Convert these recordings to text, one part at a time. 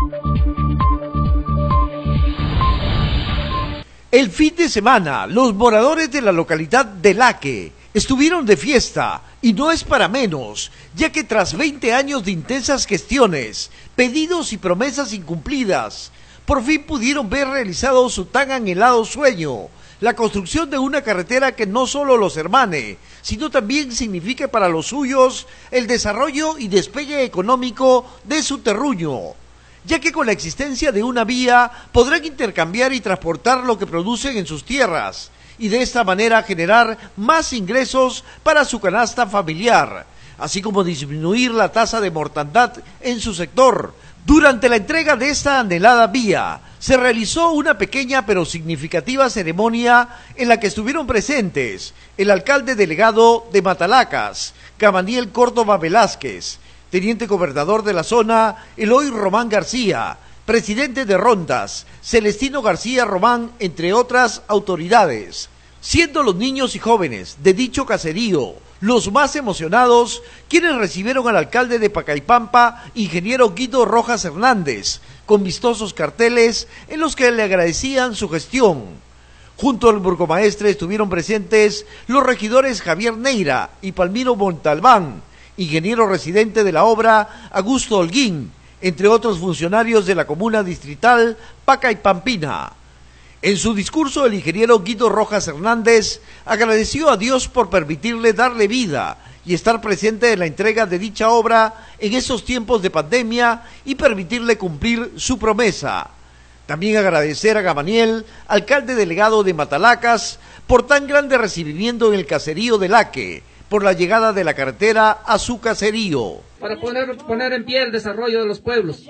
El fin de semana, los moradores de la localidad de Laque estuvieron de fiesta, y no es para menos, ya que tras 20 años de intensas gestiones, pedidos y promesas incumplidas, por fin pudieron ver realizado su tan anhelado sueño, la construcción de una carretera que no solo los hermane, sino también signifique para los suyos el desarrollo y despegue económico de su terruño, ya que con la existencia de una vía podrán intercambiar y transportar lo que producen en sus tierras, y de esta manera generar más ingresos para su canasta familiar, así como disminuir la tasa de mortandad en su sector. Durante la entrega de esta anhelada vía, se realizó una pequeña pero significativa ceremonia en la que estuvieron presentes el alcalde delegado de Matalacas, Gamaliel Córdoba Velázquez, teniente gobernador de la zona, Eloy Román García, presidente de Rondas, Celestino García Román, entre otras autoridades, siendo los niños y jóvenes de dicho caserío los más emocionados, quienes recibieron al alcalde de Pacaypampa, ingeniero Guido Rojas Hernández, con vistosos carteles en los que le agradecían su gestión. Junto al burgomaestre estuvieron presentes los regidores Javier Neira y Palmiro Montalbán, ingeniero residente de la obra Augusto Holguín, entre otros funcionarios de la comuna distrital Pacaypampina. En su discurso, el ingeniero Guido Rojas Hernández agradeció a Dios por permitirle darle vida y estar presente en la entrega de dicha obra en esos tiempos de pandemia y permitirle cumplir su promesa. También agradecer a Gamaliel, alcalde delegado de Matalacas, por tan grande recibimiento en el caserío de Laque, por la llegada de la carretera a su caserío. Para poner en pie el desarrollo de los pueblos.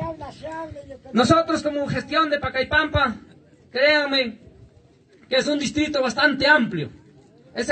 Nosotros, como gestión de Pacaypampa, créanme que es un distrito bastante amplio. Es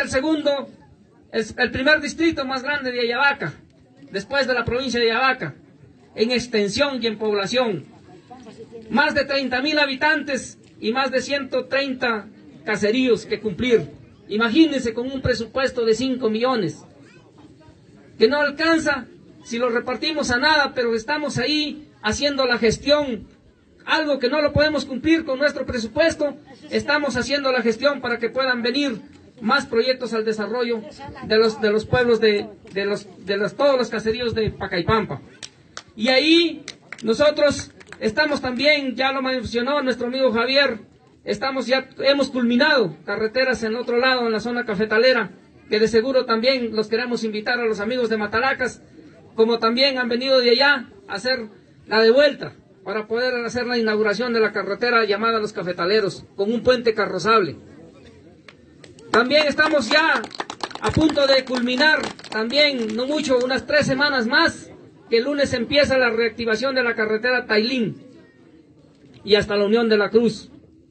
el primer distrito más grande de Ayabaca, después de la provincia de Ayabaca, en extensión y en población. Más de 30,000 habitantes y más de 130 caseríos que cumplir. Imagínense con un presupuesto de 5 millones, que no alcanza si lo repartimos a nada, pero estamos ahí haciendo la gestión, algo que no lo podemos cumplir con nuestro presupuesto. Estamos haciendo la gestión para que puedan venir más proyectos al desarrollo de los pueblos de todos los caseríos de Pacaypampa. Y ahí nosotros estamos también, ya lo mencionó nuestro amigo Javier, hemos culminado carreteras en otro lado, en la zona cafetalera, que de seguro también los queremos invitar a los amigos de Matalacas, como también han venido de allá a hacer la de vuelta, para poder hacer la inauguración de la carretera llamada Los Cafetaleros, con un puente carrozable. También estamos ya a punto de culminar, también no mucho, unas 3 semanas más, que el lunes empieza la reactivación de la carretera Tailín y hasta la Unión de la Cruz.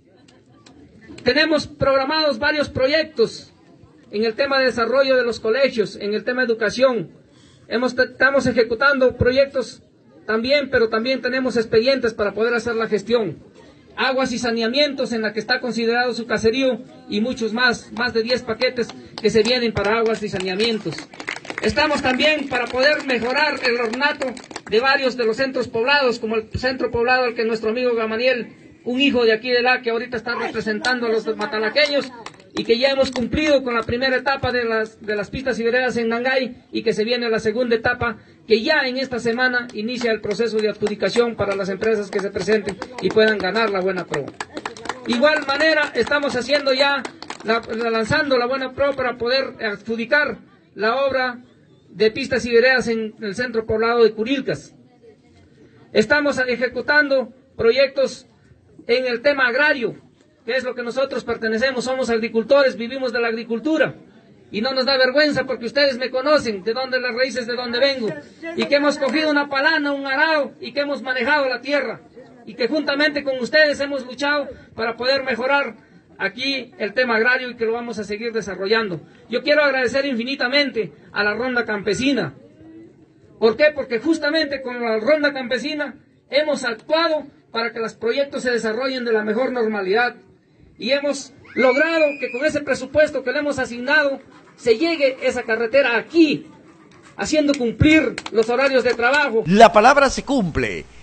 Tenemos programados varios proyectos en el tema de desarrollo de los colegios, en el tema de educación. Estamos ejecutando proyectos también, pero también tenemos expedientes para poder hacer la gestión. Aguas y saneamientos, en la que está considerado su caserío, y muchos más de 10 paquetes que se vienen para aguas y saneamientos. Estamos también para poder mejorar el ornato de varios de los centros poblados, como el centro poblado al que nuestro amigo Gamaliel, un hijo de aquí de la que ahorita está representando a los matalaqueños, y que ya hemos cumplido con la primera etapa de las pistas y veredas en Nangay, y que se viene la segunda etapa, que ya en esta semana inicia el proceso de adjudicación para las empresas que se presenten y puedan ganar la Buena Pro. Igual manera estamos haciendo ya, lanzando la Buena Pro para poder adjudicar la obra de pistas y veredas en el centro poblado de Curilcas. Estamos ejecutando proyectos en el tema agrario, que es lo que nosotros pertenecemos, somos agricultores, vivimos de la agricultura, y no nos da vergüenza porque ustedes me conocen, de dónde las raíces, de dónde vengo, y que hemos cogido una palana, un arao, y que hemos manejado la tierra, y que juntamente con ustedes hemos luchado para poder mejorar aquí el tema agrario, y que lo vamos a seguir desarrollando. Yo quiero agradecer infinitamente a la Ronda Campesina. ¿Por qué? Porque justamente con la Ronda Campesina hemos actuado para que los proyectos se desarrollen de la mejor normalidad, y hemos logrado que con ese presupuesto que le hemos asignado se llegue esa carretera aquí, haciendo cumplir los horarios de trabajo. La palabra se cumple.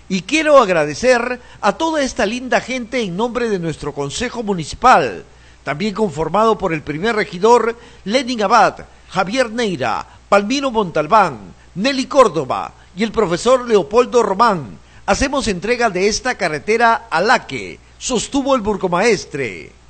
Y quiero agradecer a toda esta linda gente en nombre de nuestro Consejo Municipal, también conformado por el primer regidor Lenin Abad, Javier Neira, Palmiro Montalbán, Nelly Córdoba y el profesor Leopoldo Román. Hacemos entrega de esta carretera a Laque, sostuvo el burgomaestre.